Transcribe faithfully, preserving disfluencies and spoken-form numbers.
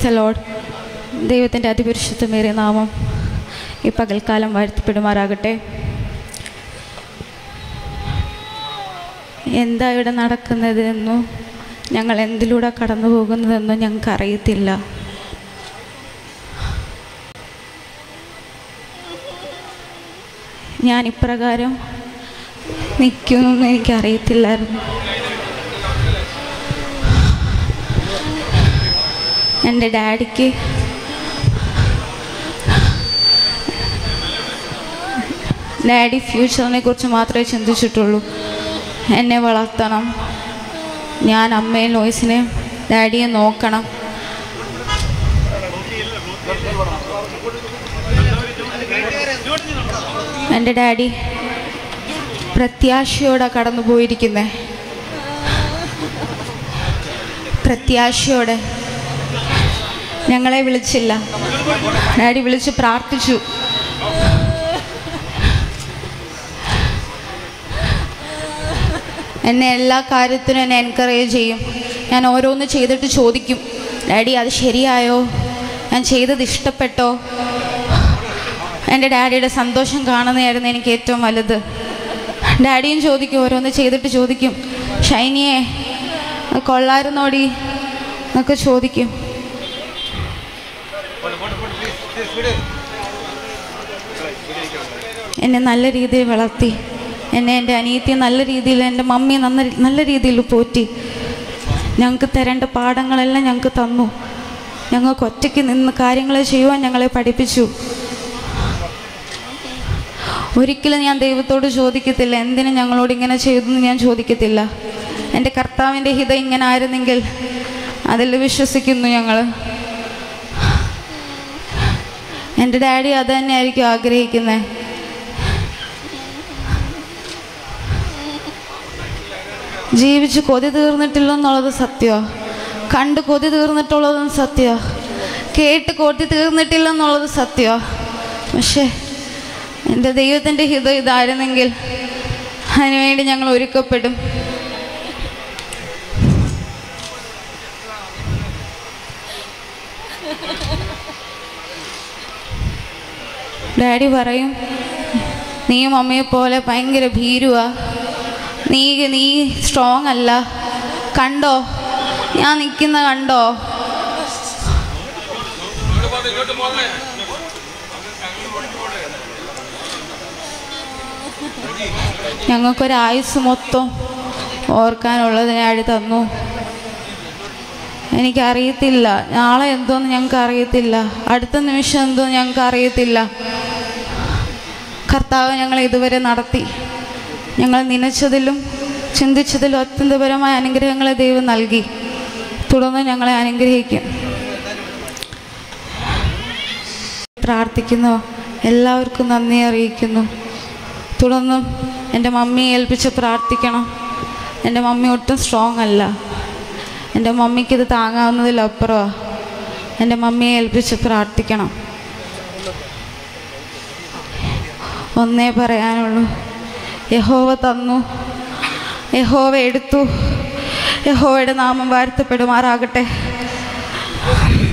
Praise the Lord. ദൈവത്തിൻ്റെ അതിപരിശുദ്ധമേറിയ നാമം ഈ പകൽക്കാലം വാഴ്ത്തപ്പെടുമാറാകട്ടെ. എന്താ ഇവിടെ നടക്കുന്നതെന്നോ ഞങ്ങൾ എന്തിലൂടെ കടന്നു പോകുന്നതെന്നോ ഞങ്ങൾക്കറിയത്തില്ല. ഞാൻ ഇപ്രകാരം നിൽക്കുമെന്ന് എനിക്കറിയത്തില്ലായിരുന്നു. എൻ്റെ ഡാഡിക്ക് ഡാഡി ഫ്യൂച്ചറിനെ കുറിച്ച് മാത്രമേ ചിന്തിച്ചിട്ടുള്ളൂ. എന്നെ വളർത്തണം, ഞാൻ അമ്മയും ലോയ്സിനെ ഡാഡിയെ നോക്കണം. എൻ്റെ ഡാഡി പ്രത്യാശയോടെ കടന്നു പോയിരിക്കുന്നേ, പ്രത്യാശയോടെ. ഞങ്ങളെ വിളിച്ചില്ല, ഡാഡി വിളിച്ച് പ്രാർത്ഥിച്ചു. എന്നെ എല്ലാ കാര്യത്തിനും എന്നെ എൻകറേജ് ചെയ്യും. ഞാൻ ഓരോന്ന് ചെയ്തിട്ട് ചോദിക്കും, ഡാഡി അത് ശരിയായോ, ഞാൻ ചെയ്തത് ഇഷ്ടപ്പെട്ടോ? എൻ്റെ ഡാഡിയുടെ സന്തോഷം കാണുന്നതായിരുന്നു എനിക്ക് ഏറ്റവും വലുത്. ഡാഡിയും ചോദിക്കും, ഓരോന്ന് ചെയ്തിട്ട് ചോദിക്കും, ഷൈനിയെ കൊള്ളായിരുന്നോടി എന്നൊക്കെ ചോദിക്കും. എന്നെ നല്ല രീതിയിൽ വളർത്തി, എന്നെ എൻ്റെ അനിയത്തിയെ നല്ല രീതിയിൽ, എൻ്റെ മമ്മിയെ നന്ന നല്ല രീതിയിൽ പോറ്റി. ഞങ്ങൾക്ക് തരേണ്ട പാഠങ്ങളെല്ലാം ഞങ്ങൾക്ക് തന്നു. ഞങ്ങൾക്ക് ഒറ്റയ്ക്ക് നിന്ന് കാര്യങ്ങൾ ചെയ്യുവാൻ ഞങ്ങളെ പഠിപ്പിച്ചു. ഒരിക്കലും ഞാൻ ദൈവത്തോട് ചോദിക്കത്തില്ല എന്തിനും ഞങ്ങളോട് ഇങ്ങനെ ചെയ്തെന്ന് ഞാൻ ചോദിക്കത്തില്ല. എൻ്റെ കർത്താവിൻ്റെ ഹിതം ഇങ്ങനെ ആയിരുന്നെങ്കിൽ അതിൽ വിശ്വസിക്കുന്നു ഞങ്ങൾ. എൻ്റെ ഡാഡി അത് തന്നെയായിരിക്കും ആഗ്രഹിക്കുന്നത്. ജീവിച്ച് കൊതി തീർന്നിട്ടില്ലെന്നുള്ളത് സത്യമാണ്, കണ്ട് കൊതി തീർന്നിട്ടുള്ളതും സത്യമാണ്, കേട്ട് കൊതി തീർന്നിട്ടില്ലെന്നുള്ളത് സത്യമാണ്. പക്ഷേ എൻ്റെ ദൈവത്തിൻ്റെ ഹിതം ഇതായിരുന്നെങ്കിൽ അതിനുവേണ്ടി ഞങ്ങൾ ഒരുക്കപ്പെടും. ഡാഡി പറയും, നീയും അമ്മയെ പോലെ ഭയങ്കര ഭീരുവാ, നീ നീ സ്ട്രോങ് അല്ല, കണ്ടോ ഞാൻ നിൽക്കുന്ന കണ്ടോ. ഞങ്ങൾക്കൊരായുസ് മൊത്തം ഓർക്കാനുള്ളത് ഡാഡി തന്നു. എനിക്കറിയത്തില്ല നാളെ എന്തോന്ന് ഞങ്ങൾക്ക് അറിയത്തില്ല, അടുത്ത നിമിഷം എന്തോന്ന് ഞങ്ങൾക്ക് അറിയത്തില്ല. കർത്താവ് ഞങ്ങളെ ഇതുവരെ നടത്തി. ഞങ്ങൾ നനച്ചതിലും ചിന്തിച്ചതിലും അത്യന്തപരമായ അനുഗ്രഹങ്ങളെ ദൈവം നൽകി, തുടർന്ന് ഞങ്ങളെ അനുഗ്രഹിക്കും. പ്രാർത്ഥിക്കുന്നു, എല്ലാവർക്കും നന്ദി അറിയിക്കുന്നു. തുടർന്നും എൻ്റെ മമ്മിയെ ഏൽപ്പിച്ച് പ്രാർത്ഥിക്കണം. എൻ്റെ മമ്മി ഒട്ടും സ്ട്രോങ് അല്ല, എൻ്റെ മമ്മിക്കിത് താങ്ങാവുന്നതിലപ്പുറമാണ്. എൻ്റെ മമ്മിയെ ഏൽപ്പിച്ച് പ്രാർത്ഥിക്കണം. ഒന്നേ പറയാനുള്ളൂ, യഹോവ തന്നു, യഹോവ എടുത്തു. യഹോവയുടെ നാമം വാഴ്ത്തപ്പെടുമാറാകട്ടെ.